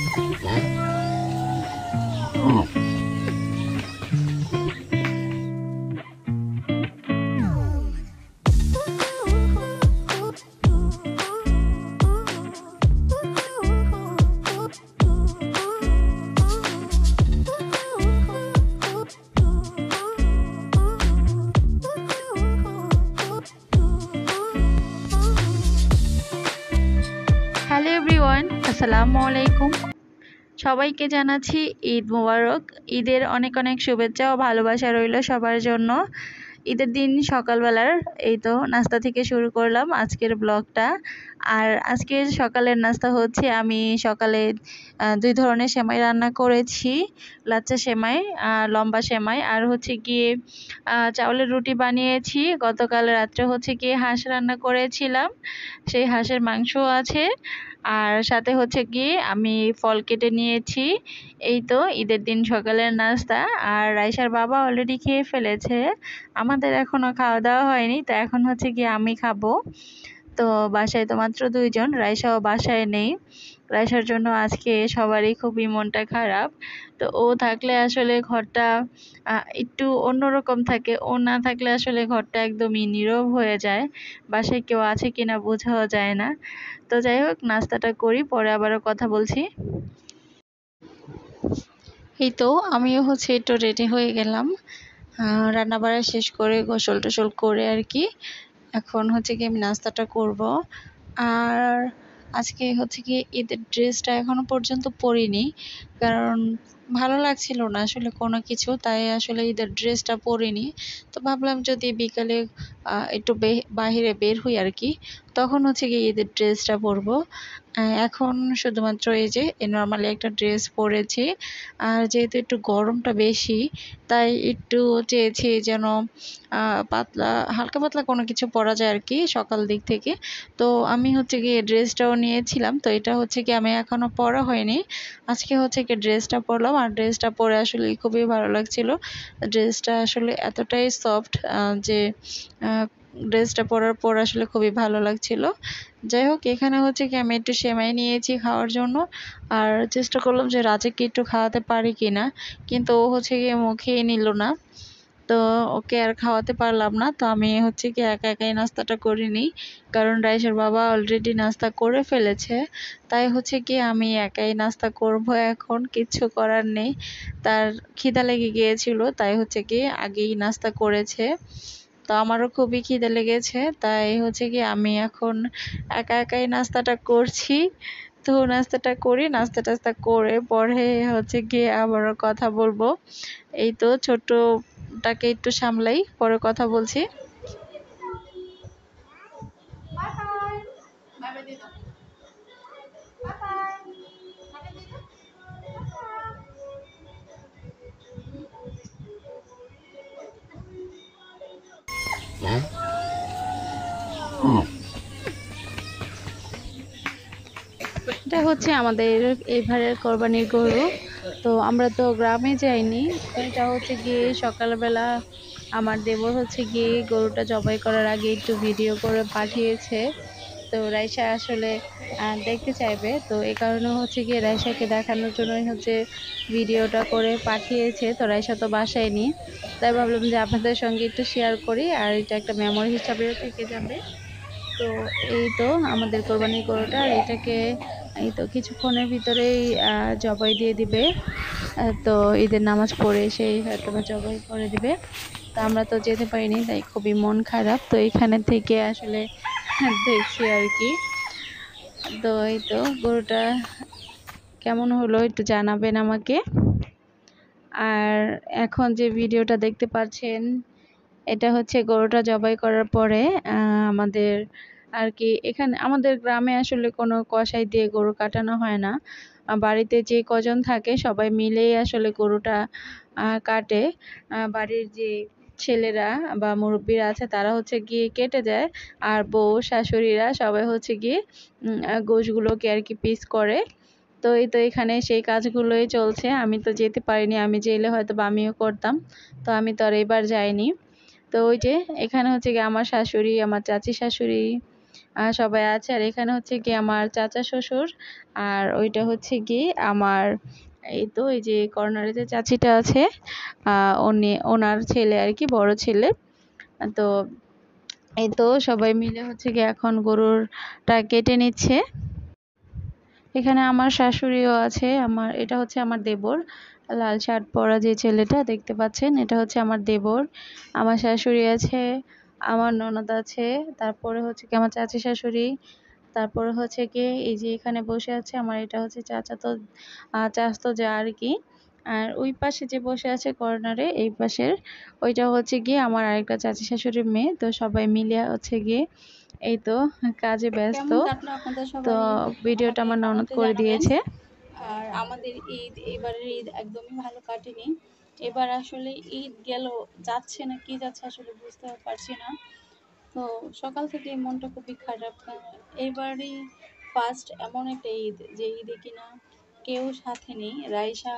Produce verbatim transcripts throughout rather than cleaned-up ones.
Hello everyone, আসসালামু আলাইকুম। সবাইকে জানাচ্ছি ঈদ মোবারক। ঈদের অনেক অনেক শুভেচ্ছা ও ভালোবাসা রইল সবার জন্য। ঈদের দিন সকালবেলার এই তো নাস্তা থেকে শুরু করলাম আজকের ব্লগটা। আর আজকের সকালের নাস্তা হচ্ছে, আমি সকালে দুই ধরনের সেমাই রান্না করেছি, লাচ্চা সেমাই, লম্বা সেমাই, আর হচ্ছে গিয়ে চাউলের রুটি বানিয়েছি। গতকাল রাত্রে হচ্ছে গিয়ে হাঁস রান্না করেছিলাম, সেই হাঁসের মাংস আছে। আর সাথে হচ্ছে গিয়ে আমি ফল কেটে নিয়েছি। এই তো ঈদের দিন সকালের নাস্তা। আর রাইসার বাবা অলরেডি খেয়ে ফেলেছে, আমাদের এখনো খাওয়া দাওয়া হয়নি, তো এখন হচ্ছে গিয়ে আমি খাবো। তো বাসায় তো মাত্র দুইজন, রাইসাও বাসায় নেই। রাইসার জন্য আজকে সবারই খুবই মনটা খারাপ। তো ও থাকলে আসলে ঘরটা একটু অন্যরকম থাকে, ও না থাকলে আসলে ঘরটা একদমই নীরব হয়ে যায়, বাসায় কেউ আছে কিনা বোঝাও যায় না। তো যাই হোক, নাস্তাটা করি, পরে আবারও কথা বলছি। এই তো আমিও হচ্ছে একটু রেডি হয়ে গেলাম, রান্না বাড়া শেষ করে গোসল টোসল করে আর কি। এখন হচ্ছে কি আমি নাস্তাটা করব। আর আজকে হচ্ছে কি ঈদের ড্রেসটা এখনো পর্যন্ত পরিনি, কারণ ভালো লাগছিল না আসলে কোনো কিছু, তাই আসলে ঈদের ড্রেসটা পরিনি। তো ভাবলাম যদি বিকালে একটু বাহিরে বের হই আর কি, তখন হচ্ছে কি ঈদের ড্রেসটা পরবো। এখন শুধুমাত্র এই যে নর্মালি একটা ড্রেস পরেছি। আর যেহেতু একটু গরমটা বেশি, তাই একটু চেয়েছি যেন পাতলা হালকা পাতলা কোনো কিছু পরা যায় আর কি সকাল দিক থেকে। তো আমি হচ্ছে গিয়ে ড্রেসটাও নিয়েছিলাম, তো এটা হচ্ছে কি আমি এখনো পরা হয়নি, আজকে হচ্ছে কি ড্রেসটা পরলাম। আর ড্রেসটা পরে আসলে খুবই ভালো লাগছিল। ড্রেসটা আসলে এতটাই সফট যে ড্রেসটা পরার পর আসলে খুবই ভালো লাগছিল। যাই হোক, এখানে হচ্ছে কি আমি একটু সেমাই নিয়েছি খাওয়ার জন্য। আর চেষ্টা করলাম যে রাজেককে একটু খাওয়াতে পারি কিনা, কিন্তু ও হচ্ছে গিয়ে মুখেই নিল না। তো ওকে আর খাওয়াতে পারলাম না, তো আমি হচ্ছে কি একা একাই নাস্তাটা করে নিই, কারণ রাইসার বাবা অলরেডি নাস্তা করে ফেলেছে। তাই হচ্ছে কি আমি একাই নাস্তা করব, এখন কিচ্ছু করার নেই। তার খিদা লেগে গিয়েছিল, তাই হচ্ছে কি আগেই নাস্তা করেছে। তো আমারও খুবই খিদে লেগেছে, তাই হচ্ছে কি আমি এখন একা একাই নাস্তাটা করছি। তো নাস্তাটা করি, নাস্তা টাস্তা করে পরে হচ্ছে গিয়ে আবারও কথা বলবো। এই তো ছোটটাকে একটু সামলাই, পরে কথা বলছি। এটা হচ্ছে আমাদের এবারের কোরবানির গরু। তো আমরা তো গ্রামে যাইনি, এটা হচ্ছে গিয়ে সকালবেলা আমার দেবর হচ্ছে গিয়ে গরুটা জবাই করার আগে একটু ভিডিও করে পাঠিয়েছে। তো রাইসা আসলে দেখতে চাইবে, তো এই কারণে হচ্ছে গিয়ে রাইসাকে দেখানোর জন্যই হচ্ছে ভিডিওটা করে পাঠিয়েছে। তো রাইসা তো বাসায় নি, তাই ভাবলাম যে আপনাদের সঙ্গে একটু শেয়ার করি, আর এটা একটা মেমোরি হিসাবেও থেকে যাবে। তো এই তো আমাদের কোরবানির গরুটা, আর এটাকে এই তো কিছুক্ষণের ভিতরেই জবাই দিয়ে দিবে। তো ঈদের নামাজ পড়ে সেই হয়তো বা জবাই করে দিবে। তো আমরা তো যেতে পারিনি, তাই খুবই মন খারাপ। তো এখানে থেকে আসলে দেখছি আর কি। তো এই তো গরুটা কেমন হলো একটু জানাবেন আমাকে। আর এখন যে ভিডিওটা দেখতে পাচ্ছেন, এটা হচ্ছে গরুটা জবাই করার পরে আমাদের আর কি এখানে আমাদের গ্রামে আসলে কোনো কসাই দিয়ে গরু কাটানো হয় না, বাড়িতে যে কজন থাকে সবাই মিলেই আসলে গরুটা কাটে। বাড়ির যে ছেলেরা বা মুরব্বীরা আছে তারা হচ্ছে গিয়ে কেটে দেয়, আর বউ শাশুড়িরা সবাই হচ্ছে গিয়ে গোশগুলোকে আর কি পিস করে। তো এই তো এখানে সেই কাজগুলোই চলছে, আমি তো যেতে পারিনি, আমি জেলে হয়তো বা আমিও করতাম, তো আমি তো আর এবার যাইনি। তো ওই যে এখানে হচ্ছে গিয়ে আমার শাশুড়ি, আমার চাচি শাশুড়ি, সবাই আছে। আর এখানে হচ্ছে কি আমার চাচা শ্বশুর, আর ওইটা হচ্ছে কি আমার এই তো এই যে কর্নারে যে চাচিটা আছে উনি ওনার ছেলে আর কি, বড় ছেলে। তো এই তো সবাই মিলে হচ্ছে কি এখন গরুরটা কেটে নিচ্ছে। এখানে আমার শাশুড়িও আছে, আমার এটা হচ্ছে আমার দেবর, লাল শার্ট পরা যে ছেলেটা দেখতে পাচ্ছেন এটা হচ্ছে আমার দেবর। আমার শাশুড়ি আছে, আমার ননদ আছে, তারপরে হচ্ছে কি আমার চাচি শাশুড়ি, তারপরে হচ্ছে কি এই যে এখানে বসে আছে আমার এটা হচ্ছে চাচাতো চাচাতো যা আর কি। আর ওই পাশে যে বসে আছে কর্নারে এই পাশের ওইটা হচ্ছে গিয়ে আমার আরেকটা চাচি শাশুড়ির মেয়ে। তো সবাই মিলে হচ্ছে গিয়ে এই তো কাজে ব্যস্ত। তো ভিডিওটা আমার ননদ করে দিয়েছে। আর আমাদের ঈদ এবারের ঈদ একদমই ভালো কাটেনি। এবার আসলে ঈদ গেল যাচ্ছে না কি যাচ্ছে আসলে বুঝতে পারছি না। তো সকাল থেকে মনটা খুবই খারাপ, কারণ এবারই ফার্স্ট এমন একটা ঈদ যে ঈদে কিনা কেউ সাথে নেই। রাইসা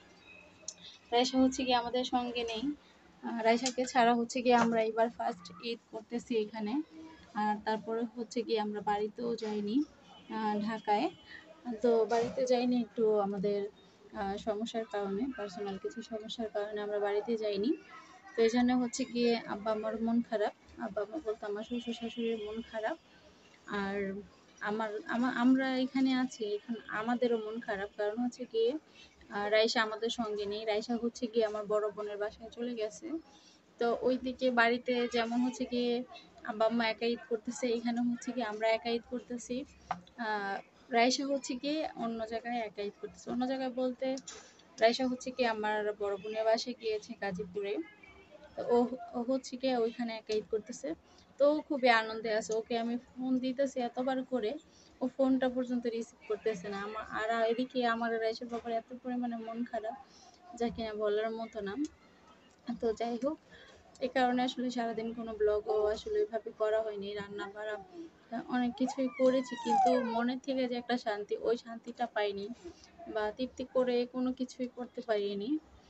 রাইসা হচ্ছে কি আমাদের সঙ্গে নেই। রাইসাকে ছাড়া হচ্ছে কি আমরা এবার ফার্স্ট ঈদ করতেছি এখানে। আর তারপরে হচ্ছে কি আমরা বাড়িতেও যাইনি ঢাকায়। তো বাড়িতে যাইনি একটু আমাদের সমস্যার কারণে, পার্সোনাল কিছু সমস্যার কারণে আমরা বাড়িতে যাইনি। তো এই জন্য হচ্ছে গিয়ে আব্বা আমার মন খারাপ, আব্বা আম্মা বলতে আমার শ্বশুর শাশুড়ির মন খারাপ। আর আমার আমরা এখানে আছি, এখন আমাদেরও মন খারাপ, কারণ হচ্ছে গিয়ে রাইসা আমাদের সঙ্গে নেই। রাইসা হচ্ছে গিয়ে আমার বড় বোনের বাসায় চলে গেছে। তো ওইদিকে বাড়িতে যেমন হচ্ছে গিয়ে আব্বা আম্মা একা ঈদ করতেছে, এখানে হচ্ছে কি আমরা একা ঈদ করতেছি। রাইসা হচ্ছে কি অন্য জায়গায় একা ঈদ করতেছে, অন্য জায়গায় বলতে রাইসা হচ্ছে কি আমার বড় বোনের বাসায় গিয়েছে গাজীপুরে। তো ও ও হচ্ছে কি ওইখানে একা ঈদ করতেছে। তো খুবই আনন্দে আছে, ওকে আমি ফোন দিতেছি এতবার করে, ও ফোনটা পর্যন্ত রিসিভ করতেছে না। আমার আর এদিকে আমার রাইসার ব্যাপারে এত পরিমাণে মন খারাপ যা কিনা বলার মতো না। তো যাই হোক, এই কারণে আসলে সারাদিন কোনো ব্লগও আসলে ওইভাবে করা হয়নি। রান্না বাড়া অনেক কিছুই করেছি, কিন্তু মনের থেকে যে একটা শান্তি, ওই শান্তিটা পাইনি বা তৃপ্তি করে কোনো কিছুই করতে পারিনি।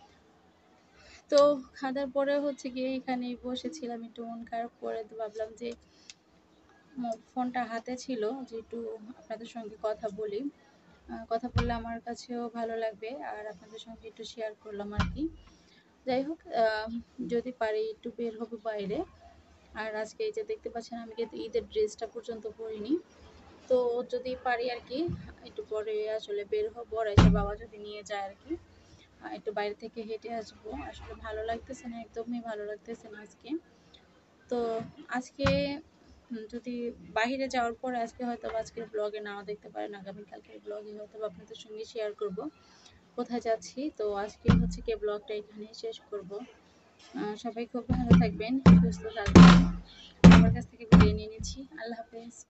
তো খাওয়ার পরে হচ্ছে গিয়ে এখানে বসেছিলাম একটু মন খারাপ করে। তো ভাবলাম যে ফোনটা হাতে ছিল যে একটু আপনাদের সঙ্গে কথা বলি, কথা বললে আমার কাছেও ভালো লাগবে, আর আপনাদের সঙ্গে একটু শেয়ার করলাম আর কি। যাই হোক, যদি পারি একটু বের হবো বাইরে। আর আজকে এই যে দেখতে পাচ্ছেন আমি কিন্তু ঈদের ড্রেসটা পর্যন্ত পরিনি। তো যদি পারি আর কি একটু পরে আসলে বের হবো, আর এসে বাবা যদি নিয়ে যায় আর কি একটু বাইরে থেকে হেঁটে আসবো। আসলে ভালো লাগতেছে না, একদমই ভালো লাগতেছে না আজকে। তো আজকে যদি বাইরে যাওয়ার পরে আজকে হয়তো আজকের ব্লগে নাও দেখতে পারেন, আগামীকালকের ব্লগে হয়তো আপনাদের সঙ্গে শেয়ার করব কোথায় যাচ্ছি। তো আজকে হচ্ছে কি ব্লগটা এখানেই শেষ করব। সবাই খুব ভালো থাকবেন, সুস্থ থাকবেন। আমার কাছ থেকে বিদায় নিয়ে নিচ্ছি। আল্লাহ হাফেজ।